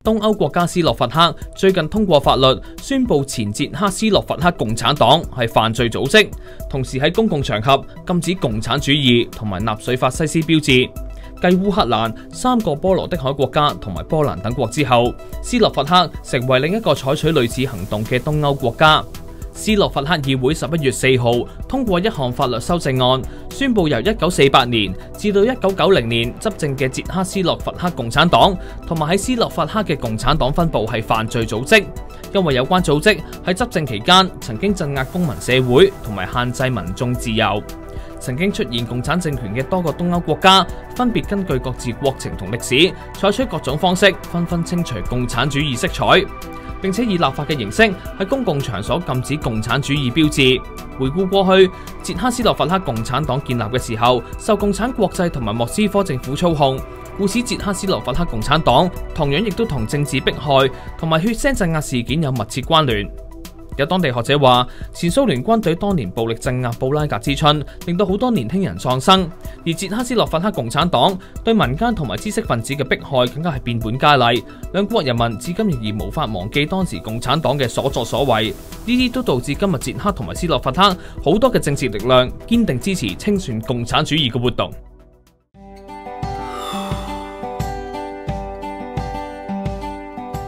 東歐國家斯洛伐克最近通過法律，宣布前捷克斯洛伐克共產黨係犯罪組織，同時喺公共場合禁止共產主義同埋納粹法西斯標誌。繼烏克蘭、3個波羅的海國家同埋波蘭等國之後，斯洛伐克成為另一個採取類似行動嘅東歐國家。斯洛伐克議會11月4號通過一項法律修正案，宣布由1948年至到1990年執政嘅捷克斯洛伐克共產黨同埋喺斯洛伐克嘅共產黨分部係犯罪組織，因為有關組織喺執政期間曾經鎮壓公民社會同埋限制民眾自由。曾經出現共產政權嘅多個東歐國家，分別根據各自國情同歷史，採取各種方式，紛紛清除共產主義色彩，並且以立法嘅形式喺公共場所禁止共產主義標誌。回顧過去，捷克斯洛伐克共產黨建立嘅時候，受共產國際同埋莫斯科政府操控，故此捷克斯洛伐克共產黨同樣亦都同政治迫害同埋血腥鎮壓事件有密切關聯。有當地學者話，前蘇聯軍隊當年暴力鎮壓布拉格之春，令到好多年輕人喪生，而捷克斯洛伐克共產黨對民間同埋知識分子嘅迫害更加係變本加厲，兩國人民至今仍然無法忘記當時共產黨嘅所作所為，呢啲都導致今日捷克同埋斯洛伐克好多嘅政治力量堅定支持清算共產主義嘅活動。